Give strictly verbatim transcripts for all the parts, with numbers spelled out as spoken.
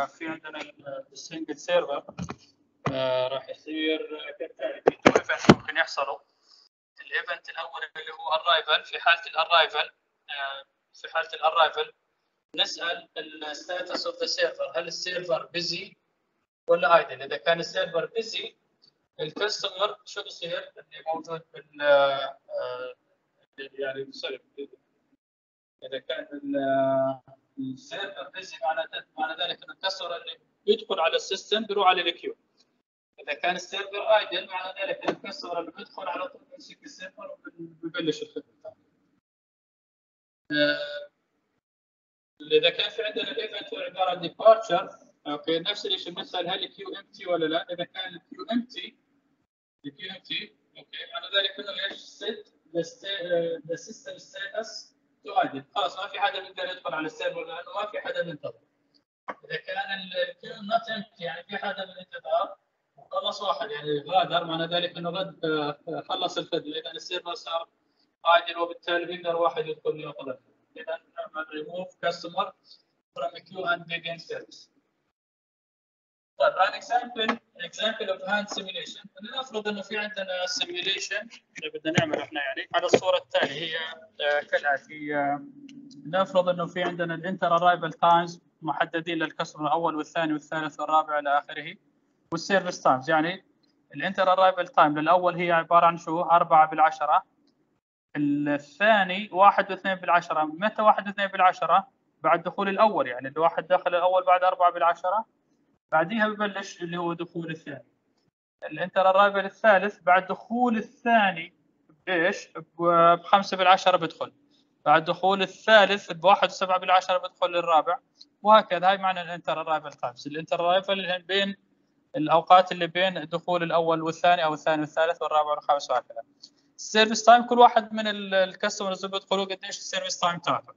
في عندنا السنجل سيرفر راح يصير كالتالي. في تو ايفنت ممكن يحصلوا. الايفنت الاول اللي هو الرايفل. في حاله الرايفل في حاله الرايفل نسال الستاتس اوف ذا سيرفر، هل السيرفر بيزي ولا ايدل؟ اذا كان السيرفر بيزي الكاستمر شو بصير اللي موجود بال يعني سوري، اذا كان السيرفر بيزي معنى ذلك ان الكاستمر اللي يدخل على السيستم بيروح على الكيو. اذا كان السيرفر ايدل معنى ذلك ان الكاستمر اللي بيدخل على طول بيمسك السيرفر وبيبلش الخدمه. اذا كان في عندنا الايفنت عباره عن ديبارتشر، اوكي نفس الشيء بنسال هل الكيو امتي ولا لا. اذا كان الكيو امتي الكيو امتي اوكي معنى ذلك انه ايش سيت ذا سيستم ستاتس تو ايدل، خلاص ما في حدا بيقدر يدخل على السيرفر لانه ما في حدا منتظر. اذا كان الكيو نوت امتي يعني في حدا بالانتظار وخلص واحد يعني غادر، معنى ذلك انه غد خلص الخدمه، اذا السيرفر صار ايدل وبالتالي بيقدر واحد يدخل ياخذ الخدمه. اذا نعمل ريموف كاستمر from a queue and begin service. طيب an example example of hand simulation. لنفرض انه في عندنا simulation اللي بدنا نعمله احنا يعني على الصوره التاليه هي كالاتي. نفرض انه في عندنا الانتر ارايفل تايمز محددين للكاستمر الاول والثاني والثالث والرابع الى اخره، والسيرفيس تايمز يعني الانتر ارايفل تايم للاول هي عباره عن شو؟ أربعة بالعشرة، الثاني واحد واثنين بالعشرة. متى واحد واثنين بالعشرة؟ بعد دخول الاول، يعني الواحد دخل الاول بعد أربعة بالعشرة، بعديها ببلش اللي هو دخول الثاني. الانتر ارايفل الثالث بعد دخول الثاني بايش؟ بخمسة بالعشرة بدخل، بعد دخول الثالث بواحد وسبعة بالعشرة بدخل الرابع، وهكذا. هاي معنى الانتر ارايفل تايمز. الانتر ارايفل بين الاوقات اللي بين دخول الاول والثاني او الثاني والثالث والرابع والخامس وهكذا. السيرفيس تايم كل واحد من الكاستمرز اللي بيدخلوا قديش السيرفيس تايم تاعته.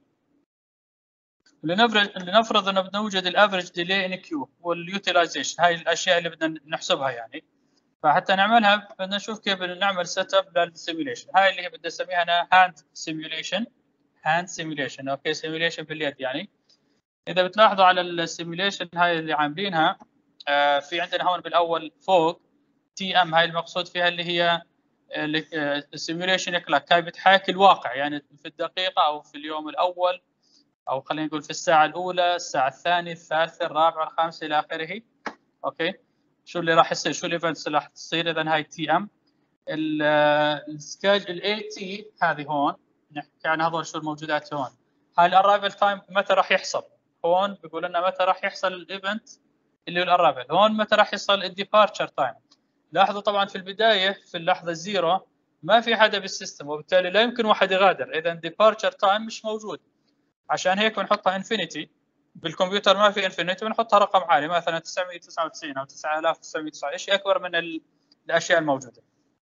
لنفرض لنفرض انه بدنا نوجد الافريج ديلي ان كيو واليوتيلايزيشن، هاي الاشياء اللي بدنا نحسبها يعني. فحتى نعملها بدنا نشوف كيف بدنا نعمل سيت اب للسيميوليشن. هاي اللي هي بدنا نسميها انا هاند سيميوليشن. هاند سيميوليشن اوكي، سيميوليشن باليد يعني. اذا بتلاحظوا على السيميوليشن هاي اللي عاملينها آه في عندنا هون بالاول فوق تي ام، هاي المقصود فيها اللي هي السيميوليشن كلاك. هاي بتحاكي الواقع يعني في الدقيقه او في اليوم الاول، او خلينا نقول في الساعه الاولى، الساعه الثانيه، الثالثه، الرابعه، الخامسه الى اخره. اوكي شو اللي راح يصير، شو الايفنتس اللي راح تصير. اذا هاي تي ام. السكاج الاي تي هذه هون نحكي عن هذول شو الموجودات هون. هاي الارايفل تايم متى راح يحصل. هون بيقول لنا متى راح يحصل الايفنت اللي هو الارايفل. هون متى راح يحصل الديبارتشر تايم. لاحظوا طبعا في البدايه في اللحظه الزيرو ما في حدا بالسيستم، وبالتالي لا يمكن واحد يغادر. اذا ديبارتشر تايم مش موجود، عشان هيك بنحطها انفينيتي. بالكمبيوتر ما في انفينيتي، بنحطها رقم عالي مثلا تسعمئة وتسعة وتسعين او تسعة آلاف وتسعمئة وتسعة، شيء اكبر من الاشياء الموجوده.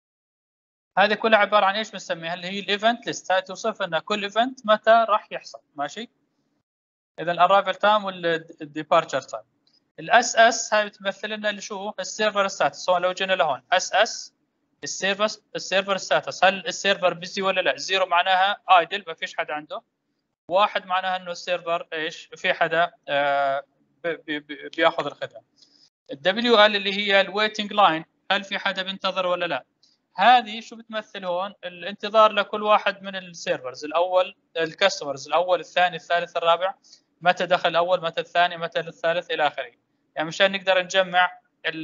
هذه كلها عباره عن ايش بنسميها اللي هي الايفنت ليست. هاي توصف لنا كل ايفنت متى راح يحصل. ماشي. اذا الاررايفل تايم والديبارتشر تايم. الاس اس هاي بتمثل لنا اللي شو السيرفر ستاتس. لو جينا لهون اس اس السيرفر السيرفر ستاتس، هل السيرفر بيزي ولا لا. زيرو معناها ايدل ما فيش حدا عنده، واحد معناها انه السيرفر ايش في حدا آه بي بي بياخذ الخدمه. الدبليو ال اللي هي الويتنج لاين، هل في حدا بينتظر ولا لا. هذه شو بتمثل هون الانتظار لكل واحد من السيرفرز. الاول الكاستمرز الاول، الثاني، الثالث، الرابع، متى دخل الاول، متى الثاني، متى الثالث الى اخره، يعني مشان نقدر نجمع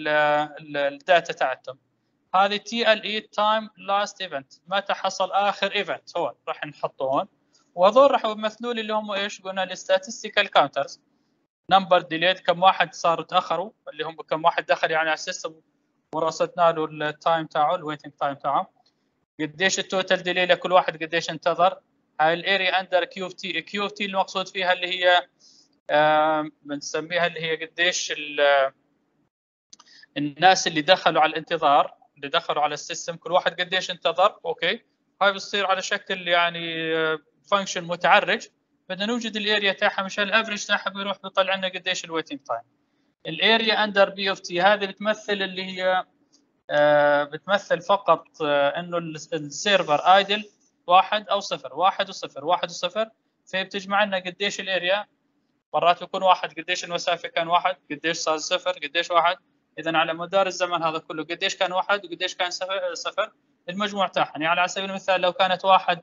الداتا تاعتهم. هذه تي ال اي تايم لاست ايفنت، متى حصل اخر ايفنت. هون راح نحطه هون، وهذول راح يمثلوا لي اللي هم ايش قلنا الستاتستيكال كاونترز. نمبر ديليد كم واحد صاروا تاخروا، اللي هم كم واحد دخل يعني على السيستم ورصدنا له التايم تاعه الويتنج تايم تاعه. قديش التوتال ديلي لكل واحد قديش انتظر. هاي الاريا اندر كيو اف تي. كيو اف تي المقصود فيها اللي هي آه بنسميها اللي هي قديش الناس اللي دخلوا على الانتظار، اللي دخلوا على السيستم كل واحد قديش انتظر. اوكي هاي بتصير على شكل يعني فانكشن متعرج. بدنا نوجد الاريا تاعها مشان الافريج تاعها بيروح بيطلع لنا قديش الويتنج تايم. الاريا اندر بي اوف تي هذه بتمثل اللي هي آه بتمثل فقط آه انه السيرفر ايدل واحد او صفر، واحد وصفر، واحد وصفر، فبتجمع لنا قديش الاريا مرات يكون واحد، قديش المسافه كان واحد، قديش صار صفر، قديش واحد. اذا على مدار الزمن هذا كله قديش كان واحد وقديش كان صفر صفر المجموع تاعهم. يعني على سبيل المثال لو كانت واحد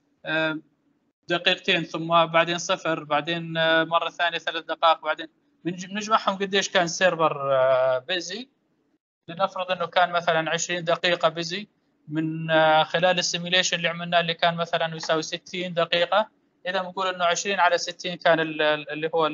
دقيقتين ثم بعدين صفر بعدين مره ثانيه ثلاث دقائق بعدين بنجمعهم قديش كان السيرفر بيزي. لنفرض انه كان مثلا عشرين دقيقه بيزي من خلال السيميليشن اللي عملناه اللي كان مثلا يساوي ستين دقيقه. اذا بنقول انه عشرين على ستين كان اللي هو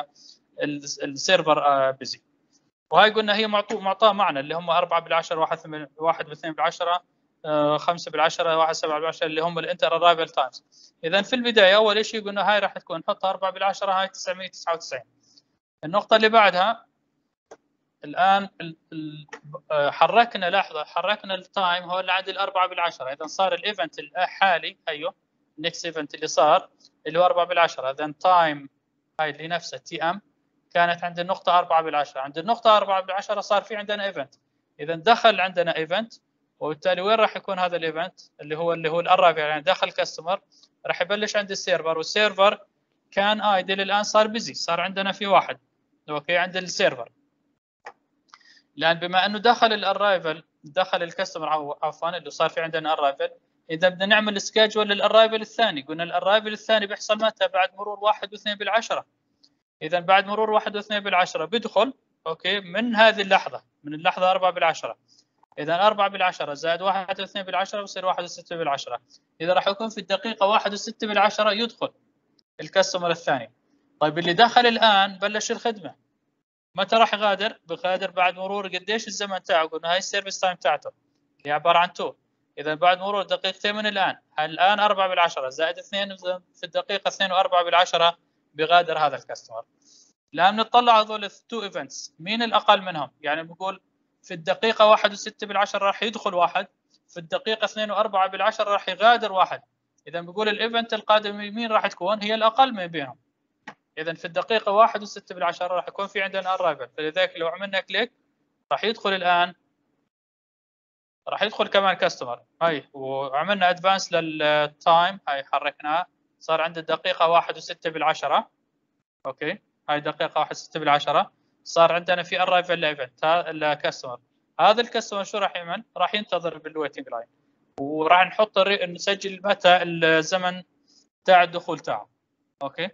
السيرفر بيزي. وهي قلنا هي معطوه معطاه معنا اللي هم أربعة بالعشرة، واحد واحد باثنين بالعشرة، خمسة بالعشرة، واحد سبعة بالعشرة اللي هم الانتر ارايفل تايمز. اذا في البدايه اول شيء قلنا هاي راح تكون نحطها أربعة بالعشرة، هاي تسعمئة وتسعة وتسعين. النقطه اللي بعدها الان حركنا، لحظه، حركنا التايم هو اللي عند الأربعة بالعشرة. اذا صار الايفنت الحالي ايوه النكست ايفنت اللي صار اللي هو أربعة بالعشرة. اذا تايم هاي اللي نفسها تي ام كانت عند النقطه أربعة بالعشرة. عند النقطه أربعة بالعشرة صار في عندنا ايفنت. اذا دخل عندنا ايفنت، وبالتالي وين راح يكون هذا الايفنت اللي هو اللي هو الأرايفل، يعني دخل كاستمر راح يبلش عند السيرفر، والسيرفر كان ايدل الان صار بيزي، صار عندنا في واحد اوكي عند السيرفر. لان بما انه دخل الارايفل دخل الكاستمر عفوا اللي صار في عندنا ارايفل، اذا بدنا نعمل سكيدجول للارايفل الثاني. قلنا الارايفل الثاني بيحصل متى؟ بعد مرور واحد واثنين بالعشرة. اذا بعد مرور واحد واثنين بالعشرة بدخل اوكي من هذه اللحظه، من اللحظه أربعة بالعشرة. اذا أربعة بالعشرة زائد واحد واثنين بالعشرة بصير واحد وستة بالعشرة. اذا راح يكون في الدقيقه واحد وستة بالعشرة يدخل الكاستمر الثاني. طيب اللي دخل الان بلش الخدمه، متى راح يغادر؟ بغادر بعد مرور قديش الزمن تاعه؟ قلنا هاي السيرفيس تايم تاعته اللي عباره عن اثنين. اذا بعد مرور دقيقتين من الان، الان أربعة بالعشرة زائد اثنين في الدقيقه اثنين وأربعة بالعشرة بغادر هذا الكاستمر. الان نطلع هذول التو ايفنتس مين الاقل منهم؟ يعني بقول في الدقيقه واحد وستة بالعشرة راح يدخل واحد، في الدقيقه اثنين وأربعة بالعشرة راح يغادر واحد. اذا بقول الايفنت القادم مين راح تكون؟ هي الاقل من بينهم. اذا في الدقيقه واحد وستة بالعشرة راح يكون في عندنا ارايفل، فلذلك لو عملنا كليك راح يدخل الان، راح يدخل كمان كاستمر. هاي وعملنا ادفانس للتايم، هاي حركناه صار عند الدقيقه واحد وستة بالعشرة. اوكي هاي دقيقه واحد وستة بالعشرة صار عندنا في ارايفل لايفنت الكاستمر. هذا الكاستمر شو راح يعمل؟ راح ينتظر بالويتنج لاين، وراح نحط نسجل متى الزمن تاع الدخول تاعه. اوكي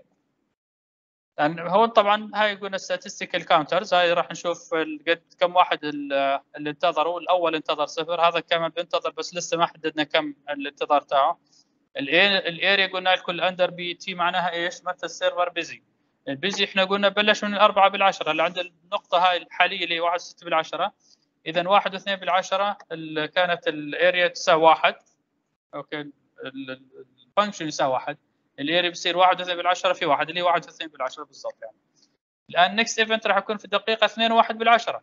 لان هو طبعا هاي قلنا statistical counters، هاي راح نشوف قد كم واحد اللي انتظروا. الاول انتظر صفر، هذا كمان بينتظر بس لسه ما حددنا كم الانتظار تاعه. الاريا قلنا الكل اندر بي تي معناها ايش؟ متى السيرفر بيزي. البيزي احنا قلنا بلش من الأربعة بالعشرة اللي عند النقطه هاي الحاليه اللي واحد وستة بالعشرة. اذا واحد واثنين بالعشرة كانت الاريا تساوي واحد. اوكي الفانكشن يساوي واحد، الاريا بصير واحد واثنين بالعشرة في واحد اللي هو واحد واثنين بالعشرة بالضبط. يعني الان نكست ايفنت راح يكون في الدقيقه اثنين وواحد بالعشرة.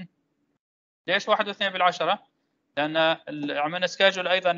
ليش واحد واثنين بالعشرة؟ لان عملنا سكاجول ايضا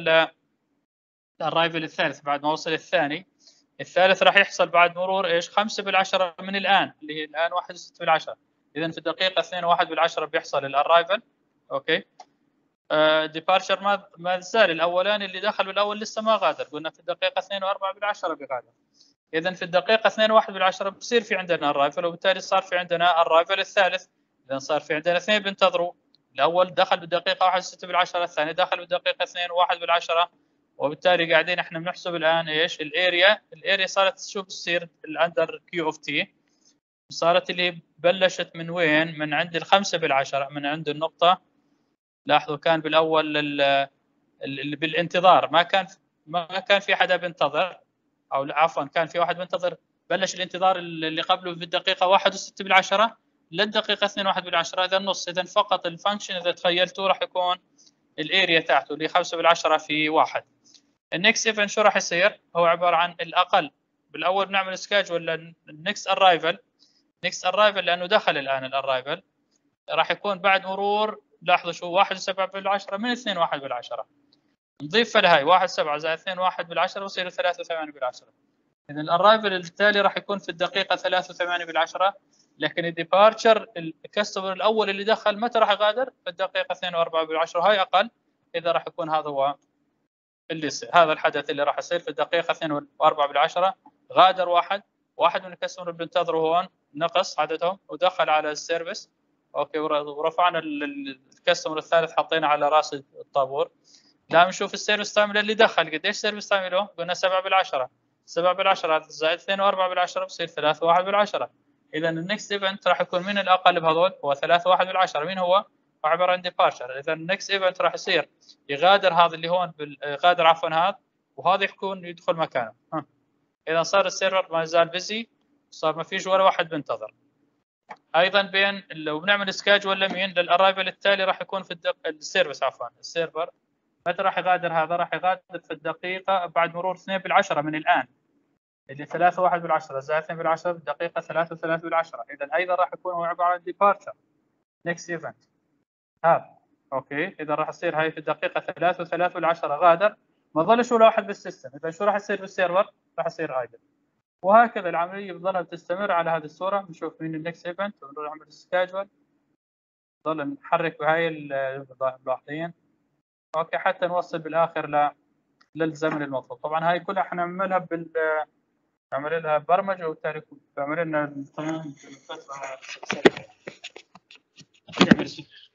للرايفل الثالث بعد ما وصل الثاني. الثالث راح يحصل بعد مرور ايش؟ خمسة بالعشرة من الان اللي هي الان واحد وستة بالعشرة. اذا في الدقيقه اثنين وواحد بالعشرة بيحصل الارايفل. اوكي ديبارشر ما ما زال الاولاني اللي دخل بالاول لسه ما غادر، قلنا في الدقيقه اثنين وأربعة بالعشرة بيغادر. اذا في الدقيقه اثنين وواحد بالعشرة بصير في عندنا الرايفل، وبالتالي صار في عندنا الرايفل الثالث. اذا صار في عندنا اثنين بينتظروا، الاول دخل بالدقيقه واحد وستة بالعشرة، الثاني دخل بالدقيقه اثنين وواحد بالعشرة، وبالتالي قاعدين احنا بنحسب الان ايش؟ الاريا. الاريا صارت شو بتصير؟ الاندر كيو اوف تي صارت اللي بلشت من وين؟ من عند الخمسة بالعشرة، من عند النقطه. لاحظوا كان بالاول اللي بالانتظار ما كان ما كان في حدا بينتظر، او عفوا كان في واحد بينتظر. بلش الانتظار اللي قبله في الدقيقه واحد وستة بالعشرة للدقيقه اثنين وواحد بالعشرة، اذا النص. اذا فقط الفانكشن اذا تخيلتوا راح يكون الاريا تاعته اللي خمسة بالعشرة في واحد. النكست ايفنت شو راح يصير؟ هو عباره عن الاقل. بالاول بنعمل سكاجول للنكست ارايفل. نكست ارايفل لانه دخل الان الارايفل راح يكون بعد مرور، لاحظوا شو، واحد وسبعة بالعشرة من اثنين وواحد بالعشرة. نضيف لهاي واحد وسبعة زائد اثنين وواحد بالعشرة بصير ثلاثة وثمانية بالعشرة. إذا الأرايفل التالي راح يكون في الدقيقة ثلاثة وثمانية بالعشرة، لكن الديبارتشر الكاستمر الأول اللي دخل متى راح يغادر؟ في الدقيقة اثنين وأربعة بالعشرة، هاي أقل. إذا راح يكون هذا هو اللي يصير، هذا الحدث اللي راح يصير في الدقيقة اثنين وأربعة بالعشرة. غادر واحد، واحد من الكاستمر اللي بننتظره هون نقص عددهم ودخل على السيرفيس، اوكي، ورفعنا الكاستمر الثالث حطينا على راس الطابور. لا نشوف السيرفيس تايم اللي دخل قديش سيرفيس تايم له، قلنا سبعة بالعشرة، سبعة بالعشرة زائد اثنين وأربعة بالعشرة بصير ثلاثة واحد بالعشرة. إذا النكست ايفنت راح يكون من الأقل بهذول هو ثلاثة واحد بالعشرة. مين هو؟ عبارة عن ديبارشر. إذا النكست ايفنت راح يصير يغادر هذا اللي هون بال... يغادر عفوا هذا، وهذا يكون يدخل مكانه. ها. إذا صار السيرفر ما زال بيزي، صار ما فيش ولا واحد بينتظر. ايضا بين لو بنعمل سكاجول لمين للارايفل التالي راح يكون في الدق... السيرفيس عفوا السيرفر متى راح يغادر؟ هذا راح يغادر في الدقيقة بعد مرور اثنين بالعشرة من الآن، اللي ثلاثة واحد بالعشرة زائد اثنين بالعشرة بالدقيقة ثلاثة وثلاثة بالعشرة. إذا أيضا راح يكون هو عبارة عن departure next event هذا. أوكي، إذا راح يصير هاي في الدقيقة ثلاثة وثلاثة بالعشرة غادر، ما ظلش ولا واحد بالسيستم. إذا شو راح يصير بالسيرفر؟ راح يصير idle. وهكذا العملية بتظل تستمر على هذه الصورة. نشوف مين النكست ايفنت ونروح نعمل سكاجول، نظل نحرك بهاي الملاحظين اوكي حتى نوصل بالاخر ل للزمن المطلوب. طبعا هاي كلها حنعملها بال نعمل لها برمجه وبالتالي بعمل لنا تمام